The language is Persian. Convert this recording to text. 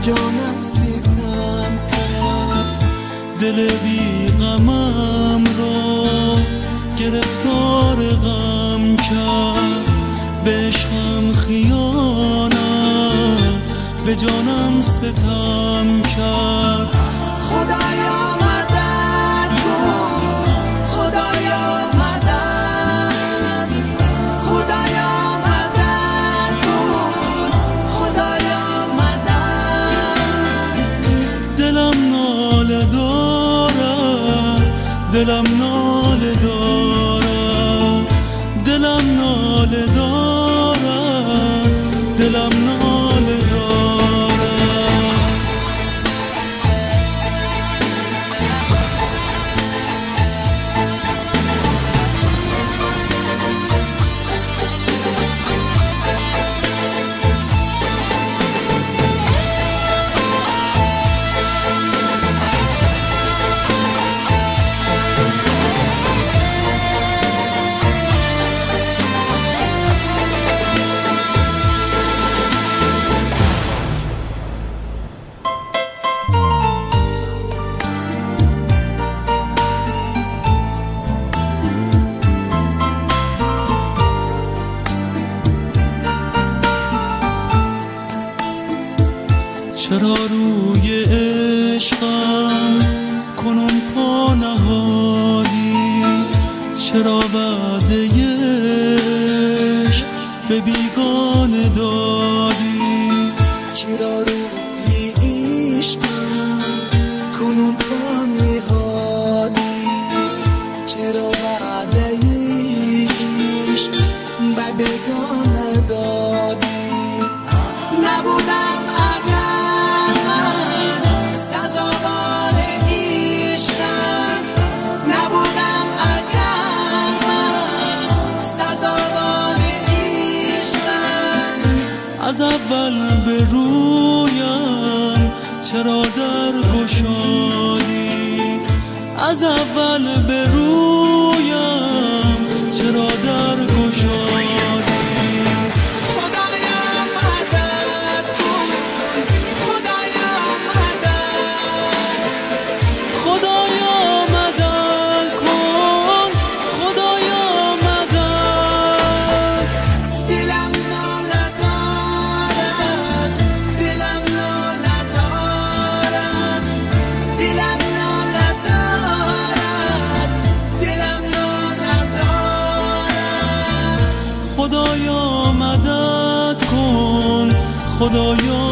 جانم ستم کرد، دل بی غمم را گرفتار غم کرد، به عشقم خیانت به جانم ستم کرد. خدایا مدد کن، خدایا مدد، خدایا مدد کن، خدایا مدد. دلم ناله دارد، دلم ناله دارد، دلم ناله دارد، دلم ناله دارد. چرا روی عشقم کنون پا نهادی؟ چرا وعده عشق به بیگانه دادی؟ چرا روی عشقم کنون پا نهادی؟ چرا وعده عشق به بیگانه دادی؟ نبودم اگر من سزاوار عشقم، نبودم اگر من سزاوار عشقم. از اول به رویم چرا در گشادی؟ از اول به رویم چرا در گشادی؟ خدایا مدد کن، خدایا